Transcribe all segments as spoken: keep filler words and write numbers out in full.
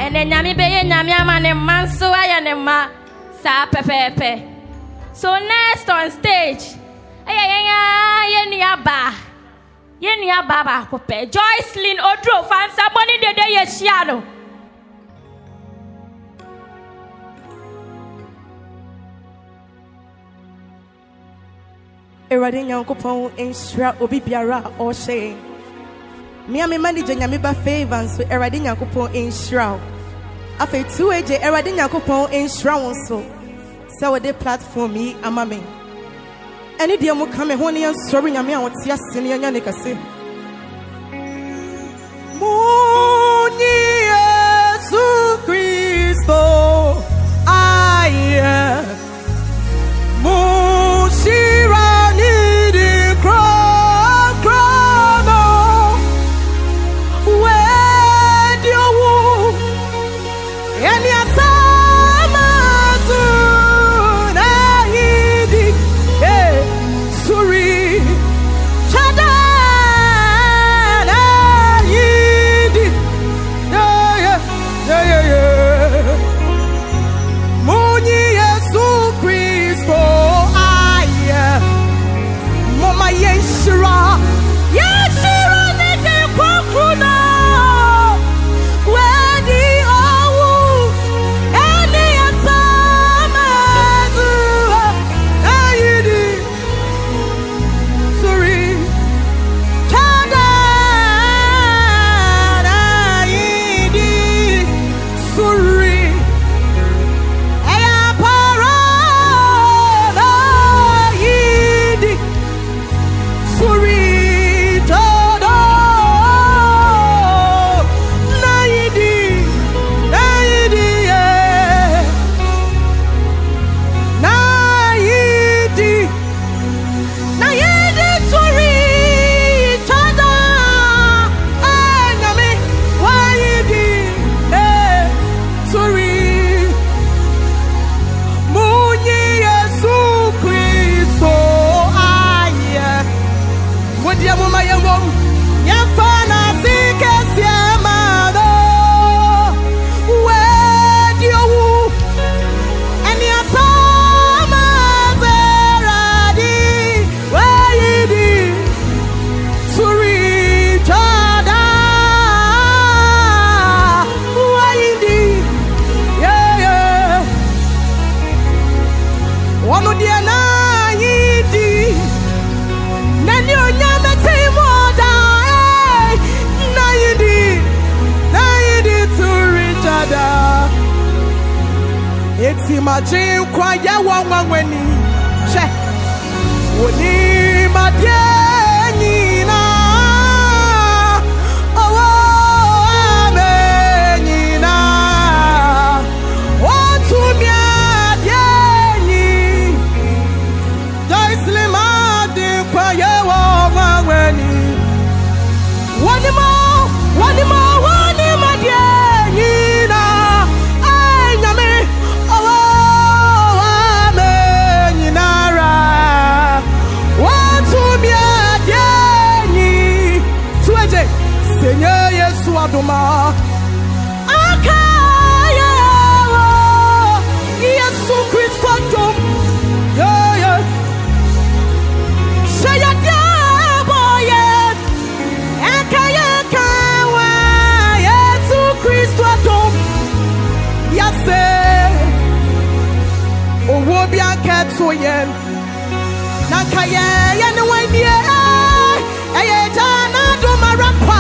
and then Yami Bay and Yamiaman and Mansoa and Ma Sa Pepe. So next on stage, Yeniaba Yenia Baba Cope, Joycelyn Odro, find somebody the day is shadow. Eradin Yankopon in Shra Obi Biara or Shay. Me and my manager Yamiba favors with Eradin Yankopon in Shroud. After two A J Eradin Yankopon in Shroud so. So they platform me and mammy. Any dear mo come home and sorry Yami on Tia Senior Yanicasi. Moni Yesu Christo. I Mushira. Imagine kwaya wangwa weni che woni madienina owo amenina otumia dieni Joycelyn madi kwaya wangwa weni woni mo woni mo woni madienina ay nyame Seigneur Yesu adoma akaya Yesu Kristo adom yeah yeah say ya boy akaya kawa Yesu Kristo adom yase owo bi aketo yen nakaya ye ne wanie eye jana do marapa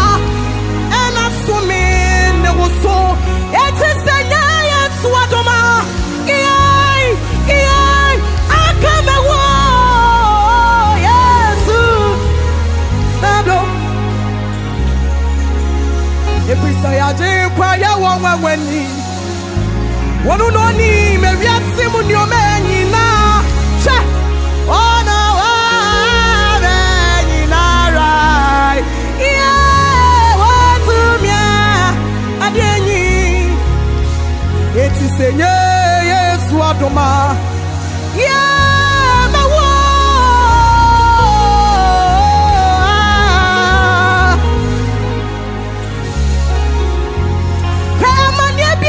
so it is the night swadoma yai yai akame wo yesu nado if we say aje kwa ya wonwa wani wonu no ni me wiase mu ni o menyi na che ona wa menyi na rai Eti Seigneur Yesu adoma yeah me wo kama nie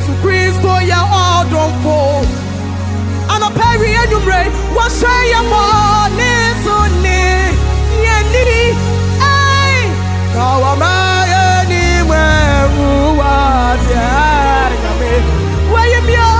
Yesu Kristo ya odonfo ana peri enumre wa shaya mo ne so ne yeni ai kawa ma yeni mwe wa tiara me wa yemio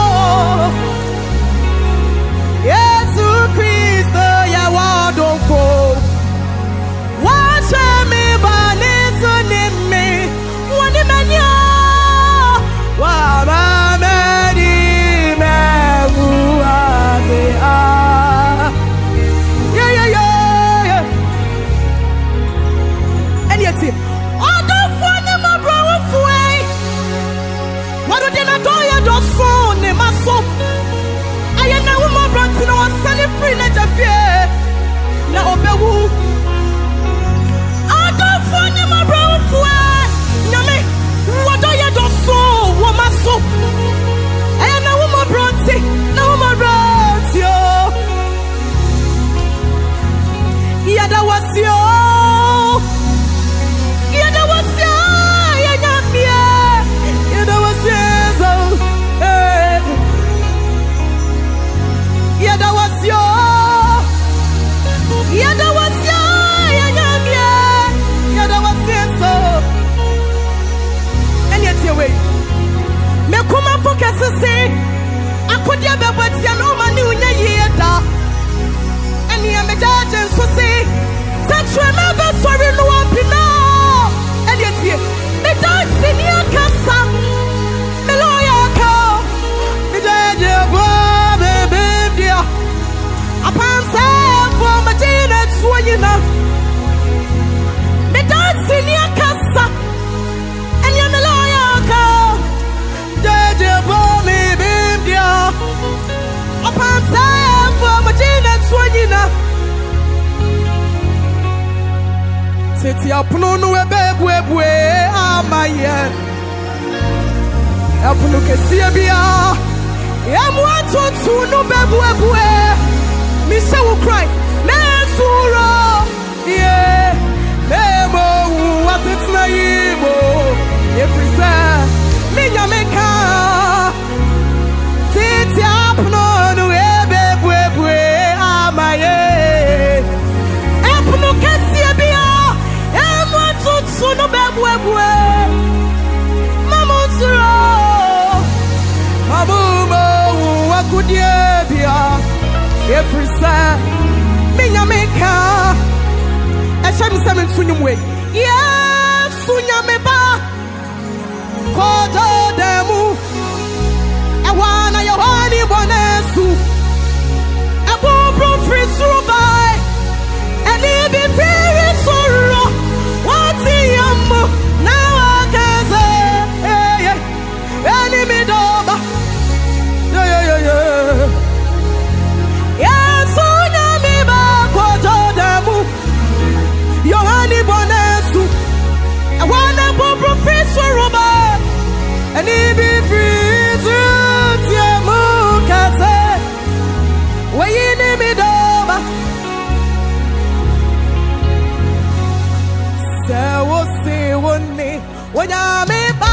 Yesu Kristo ya odonfo wa shame ba ne so ne me woni mania wa ma mani me wa te a yeah yeah yeah yeah and yet oh don't phone my bro fuai what do na do ya do phone ne maso aye na wo mo bro ti no sale free na jafie na obewu oh don't phone my bro fuai nyame what do ya do so wo maso aye na wo mo bro ti na wo mo bro ti o yada wasio yada wasio ya nyamia yada wasio eh yada wasio yada wasio ya nyamia yada wasio and yet you wait me kuma focus say akodia bebatia no mani unya yeda and you me judge so say touch remember sorry no one pina and yet you me don't see me kasa me lawyer ka me judge bo baby dia upon say for my genius when you know me don't see me kasa and you me lawyer ka judge bo me baby dia upon say for my genius when you know Titi apuno no ebebu ebue amaye apuno kesie bia emu atutu no bebu ebue mi se wo cry na suro yeah memo watitna yimo every say mi nyameka Titi apuno no ebebu ebue amaye apuno kesie bia Suno bebu ebue Mamu suro Mamu mo wakudie bia Every say Minya meka Esha miseme nsunyumwe Yes sunyame ba Kodo demu Ewana yohani bonesu Ebu bro free suru bai Eni bi free suru What's yum now I can say hey yeah enemy doba yeah yeah yeah yeah yeah so nyame ba ko jodamu yohani bonesu I wanna go professor roba and he be free to tiamu kase we enemy doba Se wo se wo ne wo nyame ba